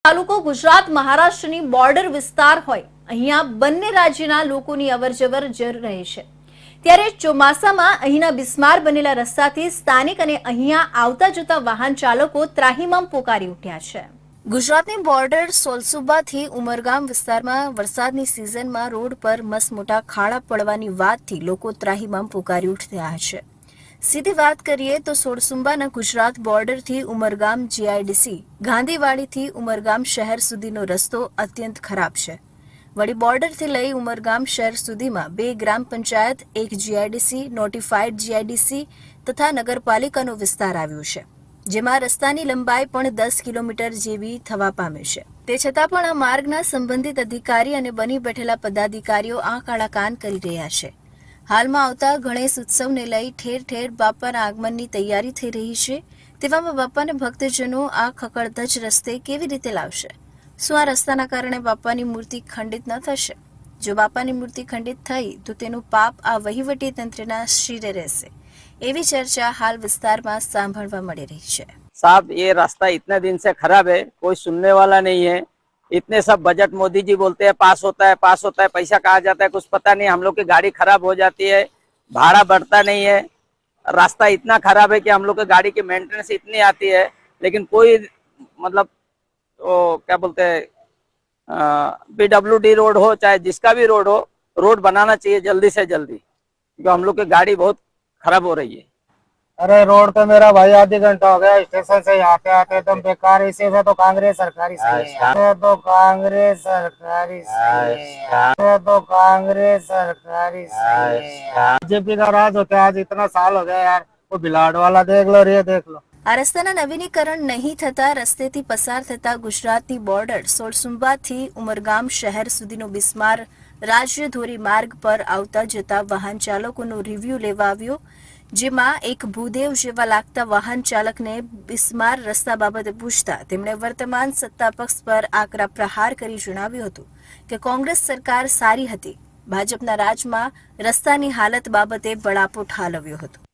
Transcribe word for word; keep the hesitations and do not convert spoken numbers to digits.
તાલુકો ગુજરાત મહારાષ્ટ્રની બોર્ડર વિસ્તાર હોય, અહીંયા બંને રાજ્યના લોકોની અવરજવર જર રહે છે। ત્યારે ચોમાસામાં અહીંના બિસ્માર બનેલા રસ્તાથી સ્થાનિક અને અહીંયા આવતા જતા વાહન ચાલકો ત્રાહિમામ પોકારી ઉઠ્યા છે। ગુજરાતની બોર્ડર સોલસુબાથી ઉમરગામ વિસ્તારમાં વરસાદની સિઝનમાં રોડ પર મસમોટા ખાડા પડવાની વાતથી લોકો ત્રાહિમામ પોકારી ઉઠ્યા છે। सीधी बात करिए तो सोलसुंबाना गुजरात बॉर्डर थी उमरगाम जीआईडीसी गांधीवाड़ी थी उमरगाम शहर सुधीनो रस्तो अत्यंत खराब है। वड़ी बॉर्डर थी लई उमरगाम शहर सुधी में बे ग्राम पंचायत, एक जीआईडीसी, नोटिफाइड जीआईडीसी तथा नगरपालिकानो विस्तार आव्यो छे, जेमां रस्तानी लंबाई पण दस किलोमीटर जेवी थवा पामी छे। ते छतां पण आ मार्गना संबंधित अधिकारी अने बनी बैठेला पदाधिकारीओ आंख आड़ा कान करी रह्या छे। हाल में आवता गणेश उत्सव ने लई ठेर ठेर बापाना आगमननी तैयारी थई रही छे। तेवामां बापाने भक्तजनो आ खकड़धज रस्ते केवी रीते लावशे? शुं आ रस्ताना कारणे बापानी मूर्ति खंडित न थशे? जो बापानी मूर्ति खंडित थई तो तेनुं पाप आ वहीवटी तंत्रना शिरे रहेशे, एवी चर्चा हाल विस्तारमां सांभळवा मळी रही छे। साहब, ये रास्ता इतने दिन से खराब है, कोई सुनने वाला नहीं है। इतने सब बजट मोदी जी बोलते हैं पास होता है पास होता है, पैसा कहाँ जाता है कुछ पता नहीं। हम लोग की गाड़ी खराब हो जाती है, भाड़ा बढ़ता नहीं है। रास्ता इतना खराब है कि हम लोग की गाड़ी की मेंटेनेंस इतनी आती है, लेकिन कोई मतलब तो क्या बोलते हैं पीडब्ल्यूडी रोड हो चाहे जिसका भी रोड हो, रोड बनाना चाहिए जल्दी से जल्दी, क्योंकि हम लोग की गाड़ी बहुत खराब हो रही है। अरे रोड तो मेरा भाई आधी घंटा हो गया स्टेशन से आते आते एकदम बेकार। इसी से तो कांग्रेस सरकारी सही है, तो कांग्रेस सरकारी सही है, तो कांग्रेस सरकारी सही है। बीजेपी का राज होता है, आज इतना साल हो गया यार। वो बिलाड वाला देख लो, रे देख लो। आ रस्ताना नवीनीकरण नहीं थता रस्तेथी पसार थता गुजरातनी बोर्डर सोलसुंबाथी उमरगाम शहर सुधीनो बिस्मार राज्य धोरी मार्ग पर आवता जता वाहन चालकोनो रिव्यू लेवा आव्यो, जेमां एक भूदेव जेवा लागता वाहन चालक ने बिस्मार रस्ता बाबते पूछता तेमणे वर्तमान सत्ता पक्ष पर आकरा प्रहार करी जणाव्युं हतुं के कांग्रेस सरकार सारी हती, भाजपना राजमां रस्तानी हालत बाबते बळापो ठालव्यो हतो।